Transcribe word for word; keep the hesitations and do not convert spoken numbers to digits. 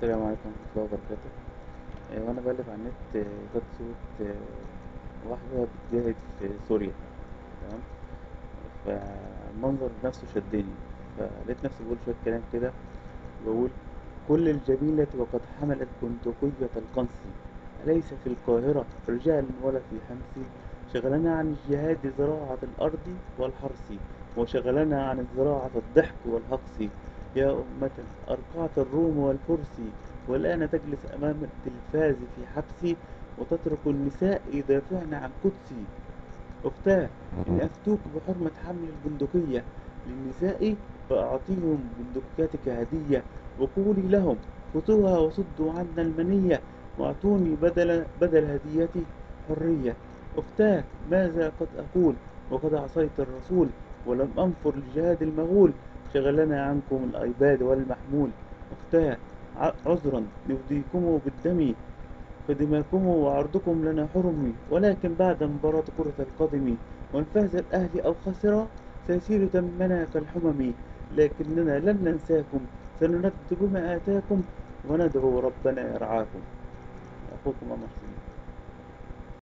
السلام عليكم ورحمة الله وبركاته. آه، وأنا بقلب على النت، آه، جت صورة آه، واحدة بتجاهد في سوريا. تمام. فالمنظر نفسه شدني، فلقيت نفسي بقول شوية كلام كده. بقول: كل الجميلة وقد حملت بندقية القنص، أليس في القاهرة رجال ولا في حمص؟ شغلنا عن الجهاد زراعة الأرض والحرث، وشغلنا عن الزراعة الضحك والهقص. يا أمة أرقعت الروم والفرس، والآن تجلس أمام التلفاز في حبس، وتترك النساء يدافعن عن قدسي. أختاه، إن أفتوك بحرمة حمل البندقية للنساء، فأعطيهم بندقيتك هدية، وقولي لهم: خذوها وصدوا عنا المنية، واعطوني بدل بدل هديتي حرية. أختاه، ماذا قد أقول وقد عصيت الرسول، ولم أنفر لجهاد المغول؟ شغلنا عنكم الأيباد والمحمول. أختاه، ع- عذرا نفديكم بالدم، فدماكم وعرضكم لنا حرم، ولكن بعد مباراة كرة القدم، وإن فاز الأهلي أو خسر سيسيل دمنا كالحمم، لكننا لن ننساكم، سنند بما آتاكم، وندعو ربنا يرعاكم. أخوكم عمر سليم.